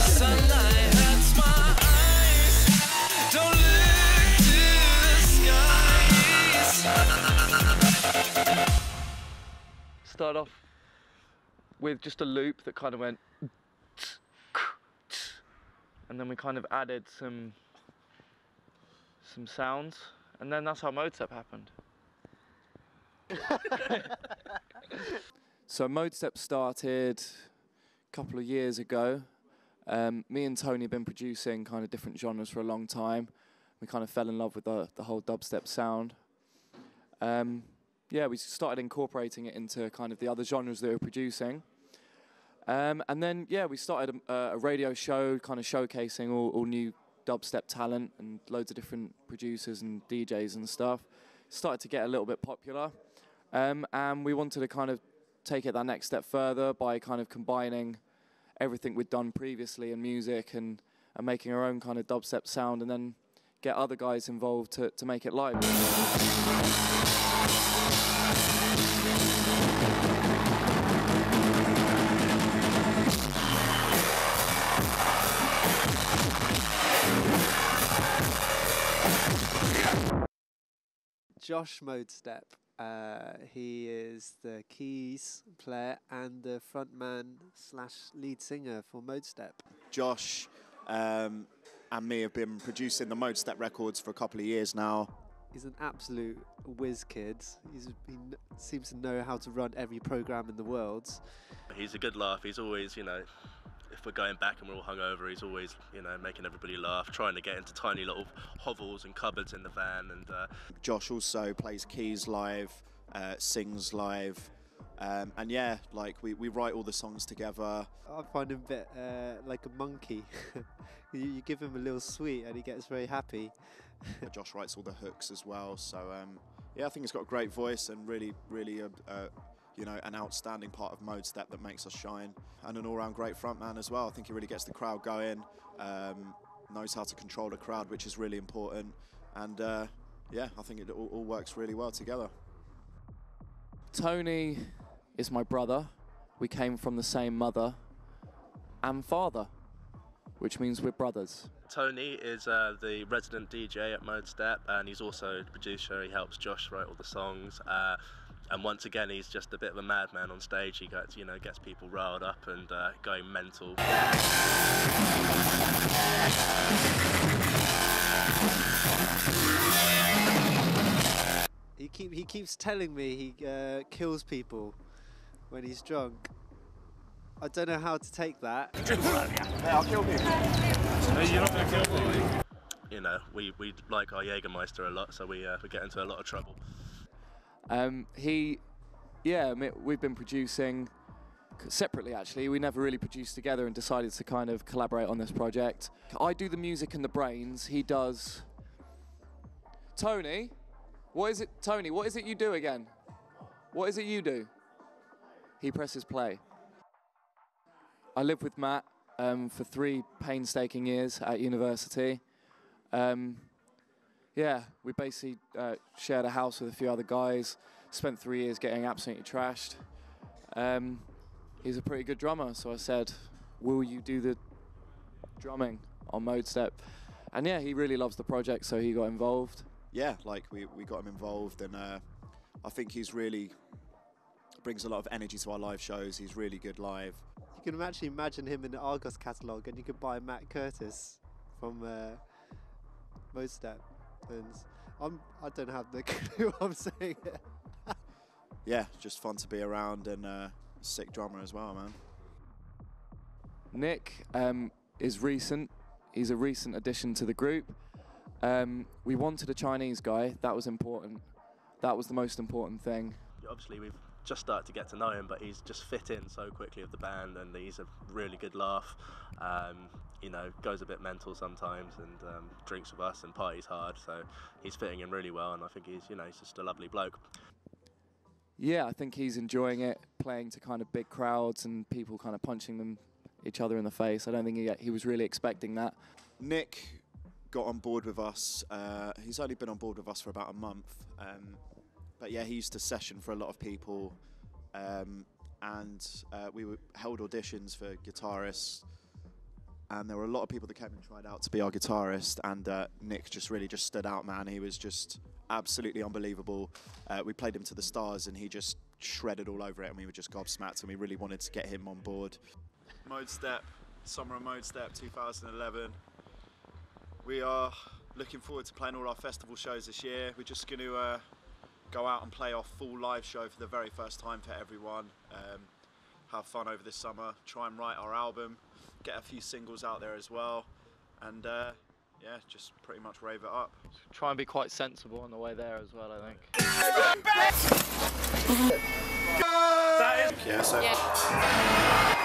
Sunlight hurts my eyes. Don't look to the skies. Start off with just a loop that kind of went, and then we kind of added some sounds, and then that's how Modestep happened. So Modestep started a couple of years ago. Me and Tony have been producing kind of different genres for a long time. We kind of fell in love with the whole dubstep sound. Yeah, we started incorporating it into kind of the other genres that we were producing. And then, yeah, we started a radio show kind of showcasing all new dubstep talent and loads of different producers and DJs and stuff. Started to get a little bit popular. And we wanted to kind of take it that next step further by kind of combining everything we'd done previously in music and making our own kind of dubstep sound, and then get other guys involved to make it live. Josh Modestep. He is the keys player and the frontman / lead singer for Modestep. Josh and me have been producing the Modestep records for a couple of years now. He's an absolute whiz kid. He seems to know how to run every program in the world. He's a good laugh. He's always, you know, if we're going back and we're all hungover, he's always, you know, making everybody laugh, trying to get into tiny little hovels and cupboards in the van. And Josh also plays keys live, sings live, and yeah, like we write all the songs together. I find him a bit like a monkey. You give him a little sweet and he gets very happy. Josh writes all the hooks as well, so yeah, I think he's got a great voice and really you know, an outstanding part of Modestep that makes us shine, and an all-round great frontman as well. I think he really gets the crowd going, knows how to control the crowd, which is really important, and yeah, I think it all works really well together. Tony is my brother. We came from the same mother and father, which means we're brothers. Tony is the resident DJ at Modestep, and he's also the producer. He helps Josh write all the songs. And once again, he's just a bit of a madman on stage. He gets, you know, gets people riled up and going mental. He keeps telling me he kills people when he's drunk. I don't know how to take that. Hey, I'll kill people. You're not going to kill me. You know, we like our Jägermeister a lot, so we get into a lot of trouble. We've been producing separately, actually. We never really produced together and decided to kind of collaborate on this project. I do the music and the brains. He does... Tony, what is it you do again? What is it you do? He presses play. I lived with Matt for 3 painstaking years at university. Yeah, we basically shared a house with a few other guys, spent 3 years getting absolutely trashed. He's a pretty good drummer, so I said, will you do the drumming on Modestep? And yeah, he really loves the project, so he got involved. Yeah, like we got him involved, and I think he's really brings a lot of energy to our live shows. He's really good live. You can actually imagine him in the Argos catalogue, and you could buy Matt Curtis from Modestep. And I don't have the clue what I'm saying. Yeah, just fun to be around, and sick drummer as well, man. Nick is recent. He's a recent addition to the group. We wanted a Chinese guy. That was important. That was the most important thing. Obviously, we've just started to get to know him, but he's just fit in so quickly with the band, and he's a really good laugh. You know, goes a bit mental sometimes, and drinks with us and parties hard. So he's fitting in really well, and I think he's just a lovely bloke. Yeah, I think he's enjoying it, playing to kind of big crowds and people kind of punching each other in the face. I don't think he was really expecting that. Nick got on board with us. He's only been on board with us for about a month. But yeah, he used to session for a lot of people, and we held auditions for guitarists and there were a lot of people that came and tried out to be our guitarist, and Nick just really just stood out, man. He was just absolutely unbelievable. We played him to the stars and he just shredded all over it, and we were just gobsmacked, and we really wanted to get him on board. Modestep, Summer of Modestep 2011. We are looking forward to playing all our festival shows this year. We're just going to go out and play our full live show for the very first time for everyone. Have fun over this summer, try and write our album, get a few singles out there as well, and yeah, just pretty much rave it up. Try and be quite sensible on the way there as well, I think. Yeah, so